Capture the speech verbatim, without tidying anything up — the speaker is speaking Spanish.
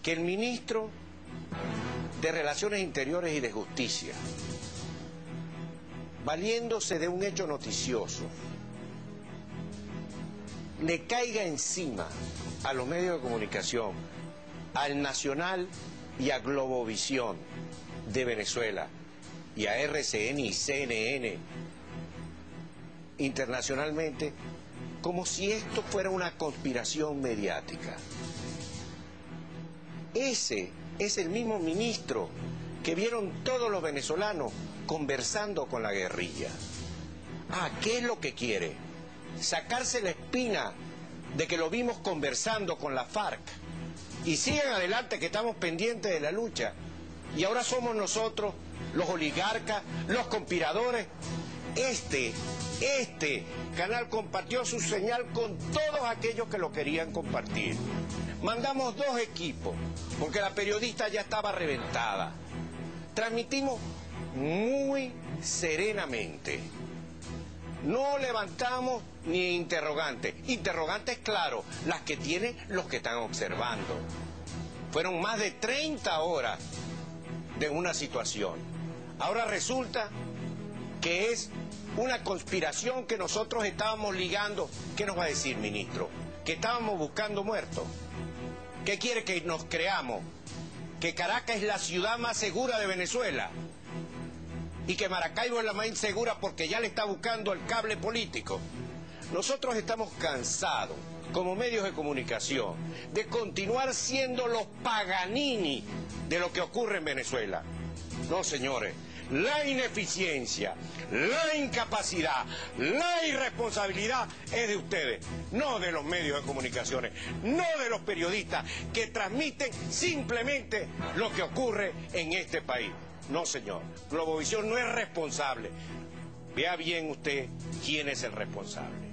que el ministro de Relaciones Interiores y de Justicia, valiéndose de un hecho noticioso, le caiga encima a los medios de comunicación, al Nacional y a Globovisión de Venezuela, y a R C N y C N N internacionalmente, como si esto fuera una conspiración mediática. Ese es el mismo ministro que vieron todos los venezolanos conversando con la guerrilla. Ah, ¿qué es lo que quiere? Sacarse la espina de que lo vimos conversando con la FARC. Y sigan adelante, que estamos pendientes de la lucha. Y ahora somos nosotros los oligarcas, los conspiradores. Este, este canal compartió su señal con todos aquellos que lo querían compartir. Mandamos dos equipos, porque la periodista ya estaba reventada. Transmitimos muy serenamente. No levantamos ni interrogantes. Interrogantes, claro, las que tienen los que están observando. Fueron más de treinta horas de una situación. Ahora resulta que es una conspiración que nosotros estábamos ligando. ¿Qué nos va a decir, ministro? ¿Que estábamos buscando muertos? ¿Qué quiere que nos creamos? ¿Que Caracas es la ciudad más segura de Venezuela? Y que Maracaibo es la más insegura porque ya le está buscando el cable político. Nosotros estamos cansados, como medios de comunicación, de continuar siendo los Paganini de lo que ocurre en Venezuela. No, señores, la ineficiencia, la incapacidad, la irresponsabilidad es de ustedes, no de los medios de comunicaciones, no de los periodistas que transmiten simplemente lo que ocurre en este país. No, señor, Globovisión no es responsable. Vea bien usted quién es el responsable.